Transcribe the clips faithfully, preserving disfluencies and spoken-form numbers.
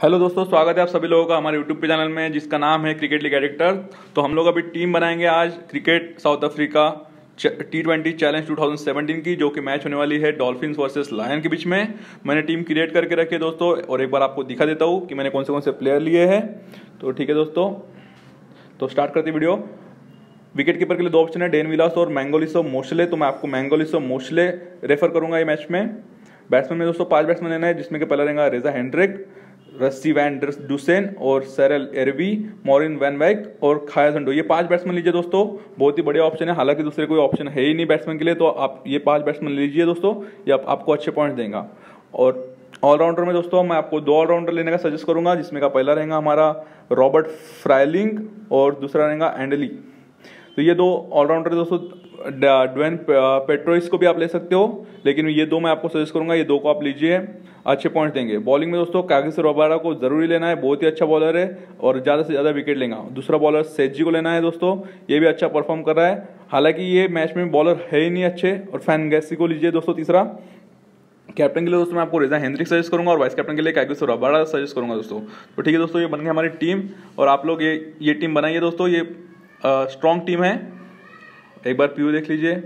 Hello दोस्तों, स्वागत है आप सभी लोगों का हमारे यूट्यूब पे चैनल में जिसका नाम है क्रिकेट लीग एडिक्टर। तो हम लोग अभी टीम बनाएंगे आज cricket South Africa T twenty challenge two thousand seventeen की, जो कि मैच होने वाली है डॉल्फिन्स वर्सेस लायन के बीच में। मैंने टीम क्रिएट करके रखी है दोस्तों, और एक बार आपको दिखा देता हूँ कि मैंने कौन से कौन से प्लेयर लिए हैं। तो ठीक है दोस्तों, तो स्टार्ट करते वीडियो। विकेट कीपर के लिए दो ऑप्शन है, डेन विलास और मैंगोलिसो मोशले। तो मैं आपको मैंगोलिसो मोशले रेफर करूंगा ये मैच में। बैट्समैन में दोस्तों पांच बैट्समैन लेना है, जिसमें कि पहला रहेगा रेजा हेंड्रिक, रस्सी वैन डुसेन और सेरल एरवी, मॉरिन वैन वैक और खाया संडो। ये पांच बैट्समैन लीजिए दोस्तों, बहुत ही बढ़िया ऑप्शन है। हालांकि दूसरे कोई ऑप्शन है ही नहीं बैट्समैन के लिए, तो आप ये पांच बैट्समैन लीजिए दोस्तों, ये आप, आपको अच्छे पॉइंट देगा। और ऑलराउंडर में दोस्तों मैं आपको दो ऑलराउंडर लेने का सजेस्ट करूंगा, जिसमें का पहला रहेगा हमारा रॉबर्ट फ्राइलिंग और दूसरा रहेगा एंडली। तो ये दो ऑलराउंडर दोस्तों, ड्वेन पेट्रोइस को भी आप ले सकते हो, लेकिन ये दो मैं आपको सजेस्ट करूंगा, ये दो को आप लीजिए, अच्छे पॉइंट देंगे। बॉलिंग में दोस्तों कागिसो रबाडा को जरूरी लेना है, बहुत ही अच्छा बॉलर है और ज़्यादा से ज़्यादा विकेट लेगा। दूसरा बॉलर सेजी को लेना है दोस्तों, ये भी अच्छा परफॉर्म कर रहा है। हालांकि ये मैच में बॉलर है ही नहीं अच्छे। और फैन गैसी को लीजिए दोस्तों तीसरा। कैप्टन के लिए दोस्तों मैं आपको रेजा हेंड्रिक सजेस्ट करूंगा और वाइस कैप्टन के लिए कागिसो रबाडा सजेस्ट करूंगा दोस्तों। तो ठीक है दोस्तों, ये बन गई हमारी टीम, और आप लोग ये ये टीम बनाइए दोस्तों, ये स्ट्रॉन्ग टीम है। एक बार प्यू देख लीजिए।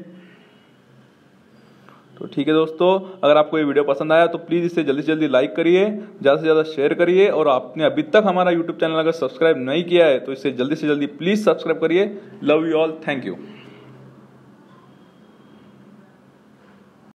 तो ठीक है दोस्तों, अगर आपको ये वीडियो पसंद आया तो प्लीज़ इसे जल्दी से जल्दी लाइक करिए, ज़्यादा से ज़्यादा शेयर करिए, और आपने अभी तक हमारा यूट्यूब चैनल अगर सब्सक्राइब नहीं किया है तो इसे जल्दी से जल्दी प्लीज़ सब्सक्राइब करिए। Love you all, thank you.